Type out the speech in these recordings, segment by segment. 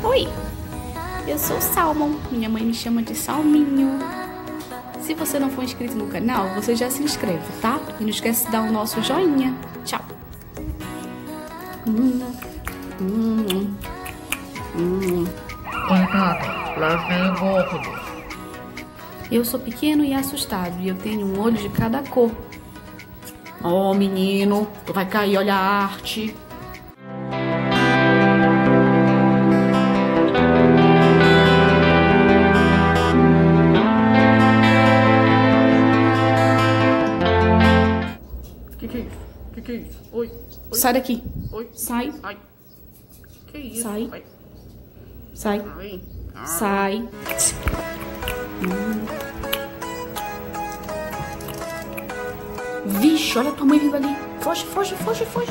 Oi, eu sou o Salmon, minha mãe me chama de Salminho. Se você não for inscrito no canal, você já se inscreve, tá? E não esquece de dar o nosso joinha. Tchau! Oi, gato, lá vem o gordo. Eu sou pequeno e assustado e eu tenho um olho de cada cor. Oh, menino, tu vai cair, olha a arte. Que é isso? Oi. Sai daqui. Oi. Sai. Ai. Que isso? Sai. Ai. Sai. Ai. Sai. Vixe, olha a tua mãe vindo ali. Foge, foge, foge, foge.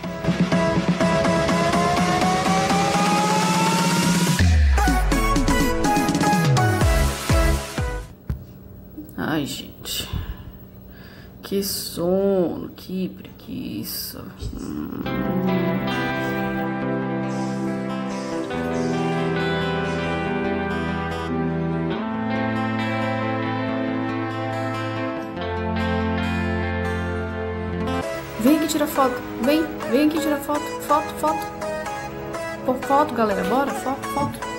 Ai, gente. Que sono, que preguiça. Vem aqui tirar foto. Vem aqui tirar foto. Foto. Por foto, galera. Bora, foto.